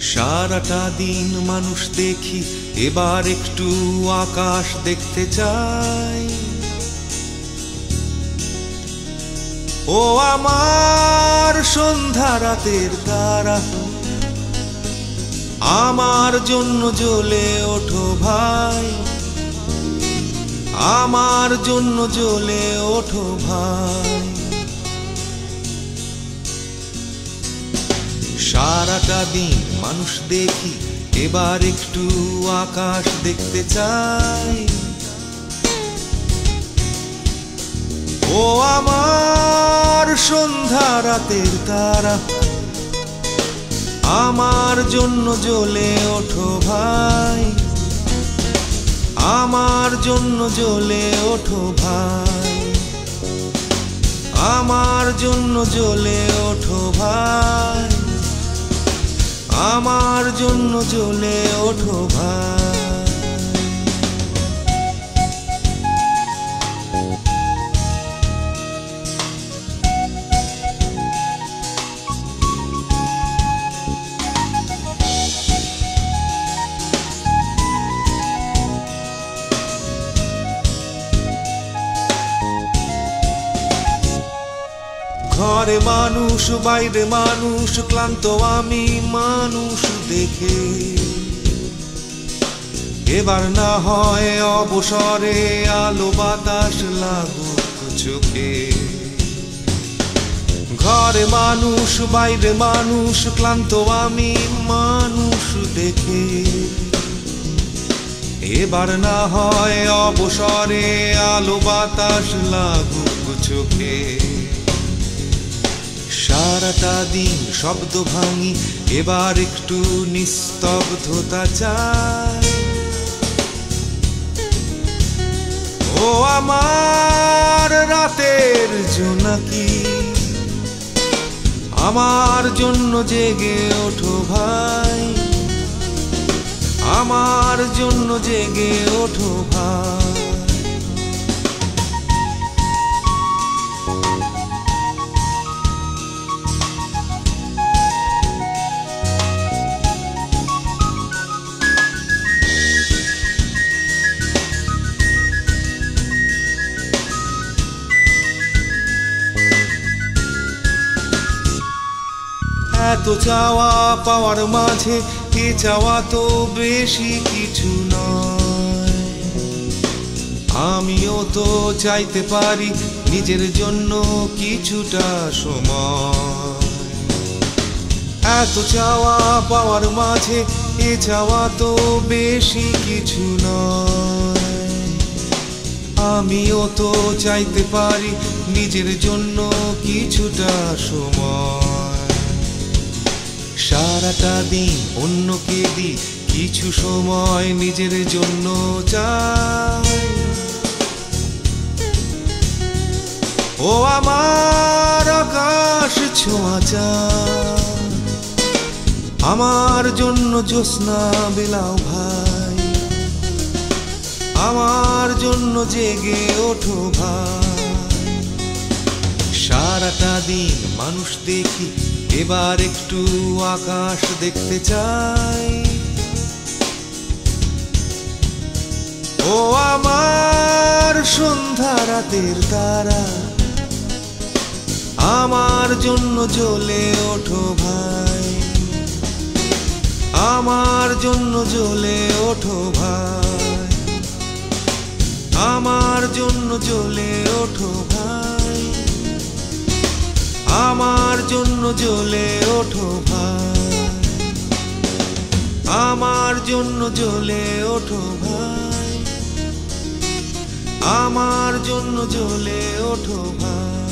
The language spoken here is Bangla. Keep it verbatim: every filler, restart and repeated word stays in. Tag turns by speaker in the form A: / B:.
A: সারাটা দিন মানুষ দেখি, এবার একটু আকাশ দেখতে চাই। ও আমার সন্ধ্যা রাতের তারা, আমার জন্য জ্বলে ওঠো ভাই, আমার জন্য জ্বলে ওঠো ভাই। সারাটা দিন মানুষ দেখি, এবার একটু আকাশ দেখতে চাই। ও আমার সন্ধ্যা রাতের তারা, আমার জন্য জ্বলে ওঠো ভাই, আমার জন্য জ্বলে ওঠো ভাই, আমার জন্য জ্বলে ওঠো ভাই, আমার জন্য জ্বলে ওঠো ভাই। ঘরে মানুষ বাইরে মানুষ, ক্লান্ত আমি মানুষ দেখে। এবার না হয় অবসরে আলো বাতাস লাগুক চোখে। ঘরে মানুষ বাইরে মানুষ, ক্লান্ত আমি মানুষ দেখে। এবার না হয় অবসরে আলো বাতাস লাগুক চোখে। সারাটা দিন শব্দ ভাঙি, এবার একটু নিস্তব্ধতা চাই। ও আমার রাতের জোনাকি, আমার জন্য জেগে ওঠো ভাই, আমার জন্য জেগে ওঠো ভাই। এত চাওয়া পাওয়ার মাঝে এ চাওয়া তো বেশি কিছু নয়। আমিও তো চাইতে পারি নিজের জন্য কিছুটা সময়। এত চাওয়া পাওয়ার মাঝে এ চাওয়া তো বেশি কিছু নয়। আমিও তো চাইতে পারি নিজের জন্য কিছুটা সময়। সারাটা দিন অন্যকে দি, কিছু সময় নিজের জন্য চাই। ও আমার আকাশ ছোঁয়া চাঁদ, আমার জন্য জ্যোৎস্না বিলাও ভাই, আমার জন্য জেগে ওঠো ভাই। সারাটা দিন মানুষ দেখি, এবার একটু আকাশ দেখতে চাই। ও আমার সন্ধ্যা রাতের তারা, আমার জন্য জ্বলে ওঠো ভাই, আমার জন্য জ্বলে ওঠো ভাই, আমার জন্য জ্বলে ওঠো ভাই, আমার জন্য জ্বলে ওঠো ভাই, আমার জন্য জ্বলে ওঠো ভাই, আমার জন্য জ্বলে ওঠো ভাই।